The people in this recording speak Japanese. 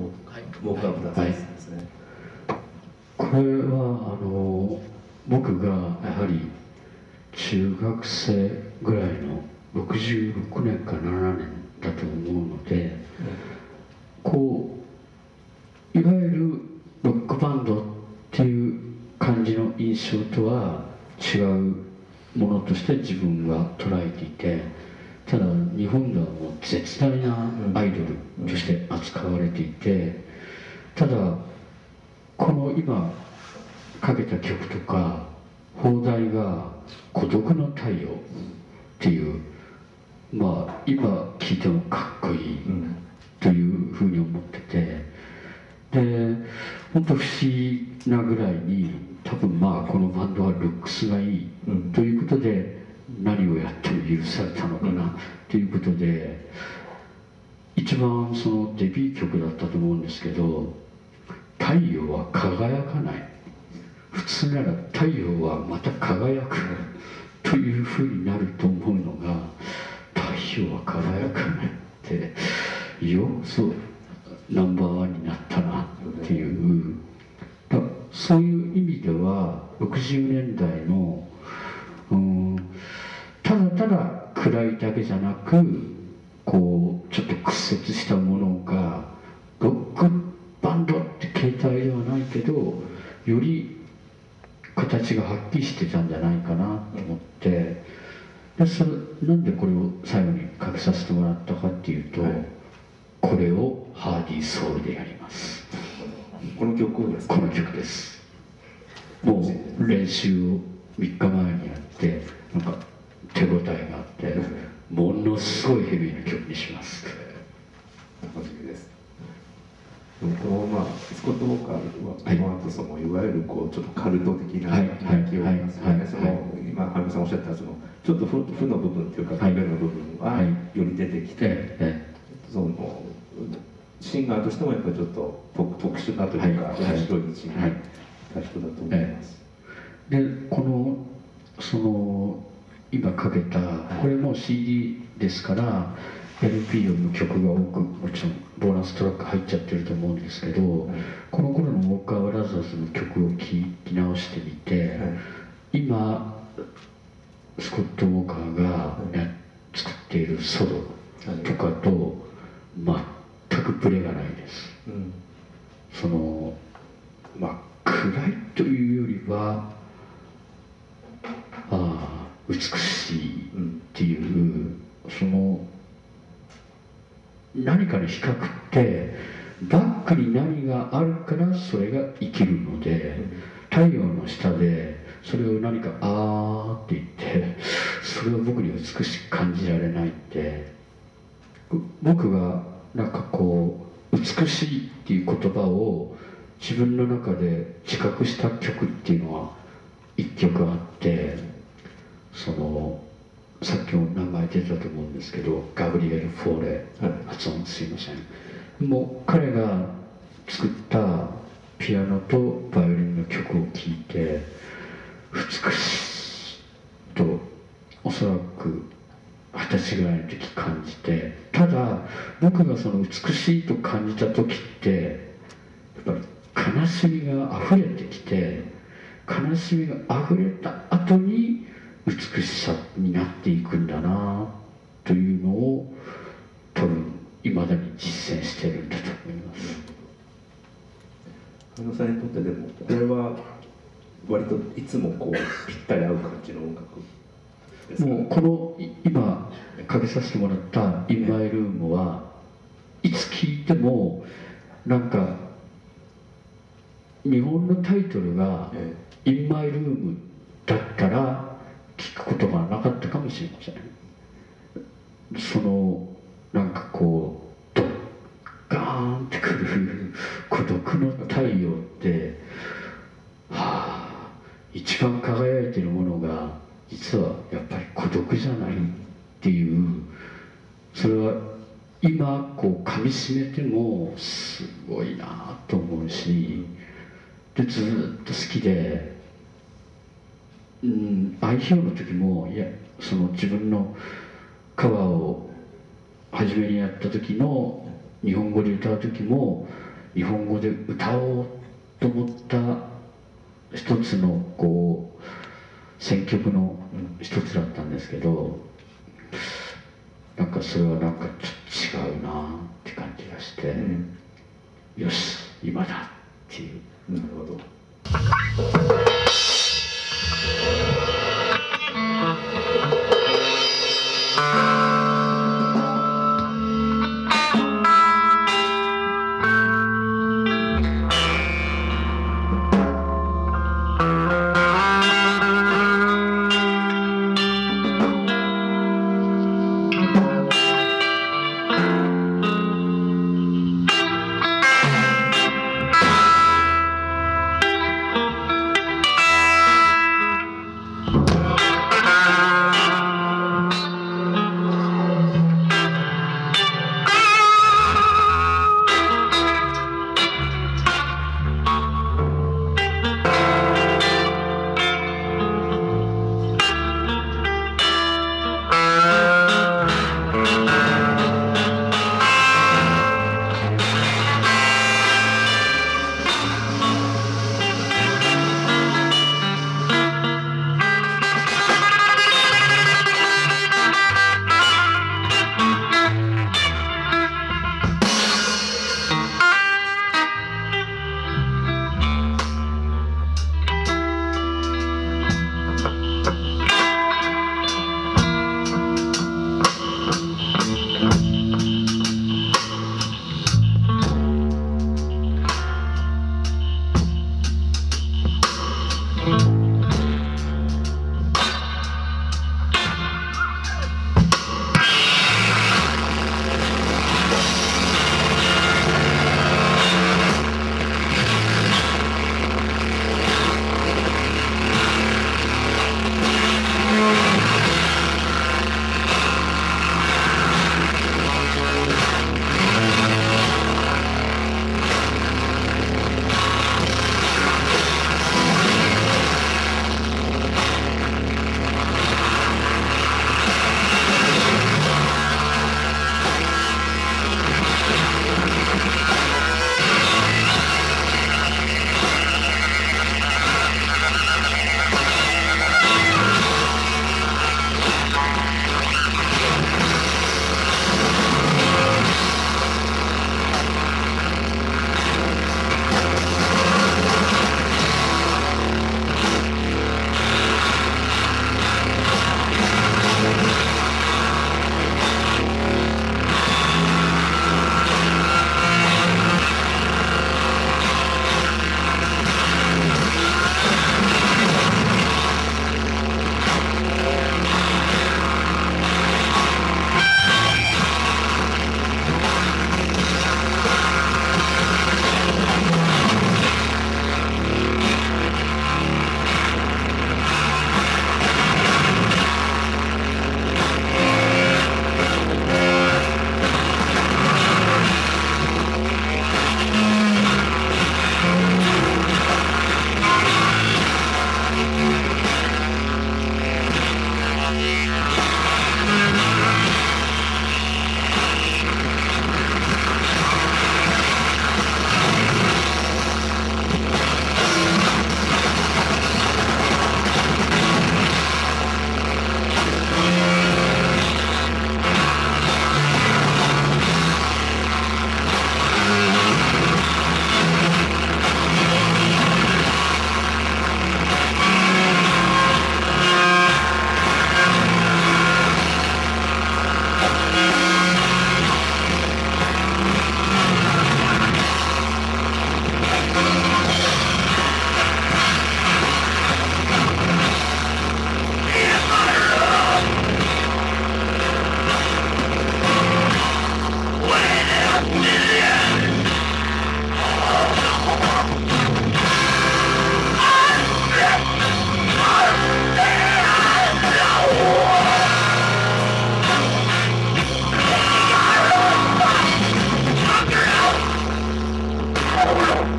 ウォーカーブラザーズですね。 これは僕がやはり中学生ぐらいの66年か7年だと思うので、こういわゆるロックバンドっていう感じの印象とは違うものとして自分は捉えていて、ただ日本ではもう絶大なアイドルとして扱われていて、ただこの今かけた曲とか邦題が「孤独の太陽」っていう、まあ今聴いてもかっこいいというふうに思ってて、で本当不思議なぐらいに多分まあこのバンドはルックスがいいということで何をやっても許されたのかなということで、一番そのデビュー曲だったと思うんですけど「太陽は輝かない」、普通なら太陽はまた輝くというふうになると思うのが「太陽は輝かない」ってよそうナンバーワンになったなっていう、そういう意味では60年代のただただ暗いだけじゃなくこうちょっと屈折したものがロックバンドって形態ではないけどより形がはっきりしてたんじゃないかなと思って、なんでこれを最後にかけさせてもらったかっていうと、これをハーディーソウルでやります。 この曲ですか？ この曲です。もう練習を3日前にやってなんか手応えがあってものすごいヘビーな曲にします。 楽しみです。このスコット・ウォーカーはこの後そのいわゆるこうちょっとカルト的な人気を得ますね。今はるみさんおっしゃったそのちょっと負の部分というか影の部分はより出てきて、そのシンガーとしてもやっぱりちょっと特殊なというか面白い位置にいた人だと思います。 でこのその今かけたこれも CD ですから LP よりも曲が多くもちろんボーナストラック入っちゃってると思うんですけど、この頃のウォーカー・ブラザーズの曲を聴き直してみて、今スコット・ウォーカーが作っているソロとかと全くブレがないです。その暗いというよりは美しいっていうその何かに比較ってバックに何があるからそれが生きるので、太陽の下でそれを何か「あー」って言ってそれを僕に美しく感じられないって、僕がなんかこう美しいっていう言葉を自分の中で自覚した曲っていうのは一曲あって、そのさっきも名前出たと思うんですけどガブリエル・フォーレ、発音すいません、もう彼が作ったピアノとバイオリンの曲を聴いて美しいとおそらく20歳ぐらいの時感じて、ただ僕がその美しいと感じた時ってやっぱり悲しみが溢れてきて、悲しみが溢れた後に美しさになっていくんだなというのを多分いまだに実践してるんだと思います。 羽野さんにとってでもこれは割といつもこうぴったり合う感じの音楽ですか？ もうこの今かけさせてもらった「In My Room」はいつ聴いてもなんか日本のタイトルが「In My Room」だったら聞くことがなかったかもしれません。そのなんかこうドッガーンってくる孤独の太陽って一番輝いてるものが実はやっぱり孤独じゃないっていう、それは今こうかみしめてもすごいなと思うし、でずっと好きで、愛嬌の時もその自分のカバーを初めにやった時の日本語で歌う時も日本語で歌おうと思った一つのこう選曲の一つだったんですけど、なんかそれはなんかちょっと違うなって感じがして、よし今だっていう。 なるほど。 Oh,